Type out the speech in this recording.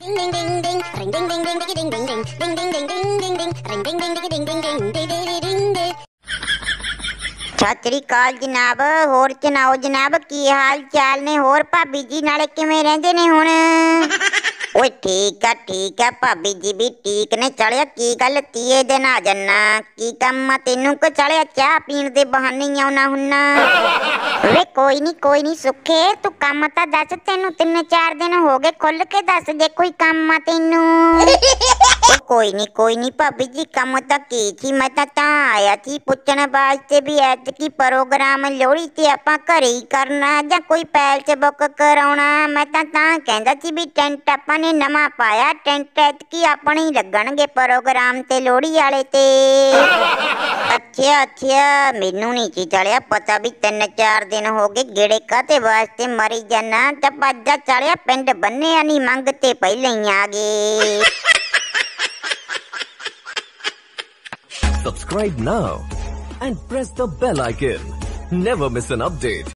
सत श्री अकाल जनाब, होर सुनाओ जनाब की हाल चाल ने? होर भाभी जी नाले किवें रहिंदे ने हुण? ओए ठीक है भाभी जी भी ठीक ने। चलिया की गल तीए दिन आ जाना, की कम तेनू को? चलिया चाह पीण दे बहाने ही आउणा हुन्ना। वे कोई नहीं सुखे, तू कम तां दस, तेनू 3-4 दिन हो गए, खुल के दस जे कोई कम तेनू। कोई नहीं भाभी जी, कम तां की थी, मैं तां आया थी पुछण वास्ते भी ऐतकी प्रोग्राम लोहड़ी ते आपां घरे ही करना जां कोई पैलेस बुक कराउणा। मैं तां कहंदा सी भी टेंट आपां ने नवां पाया, टेंट ऐतकी अपने ही लगणगे प्रोग्राम ते लोहड़ी वाले ते। अच्छा मैनू नहीं सी चलिया पता भी 3-4 दिन हो गए, गेड़े काते वास्ते मरी जाना। तां भज्जा चलिया पिंड बन्ने नहीं मंगते पहले ही आ गए। Subscribe now and press the bell icon. Never miss an update.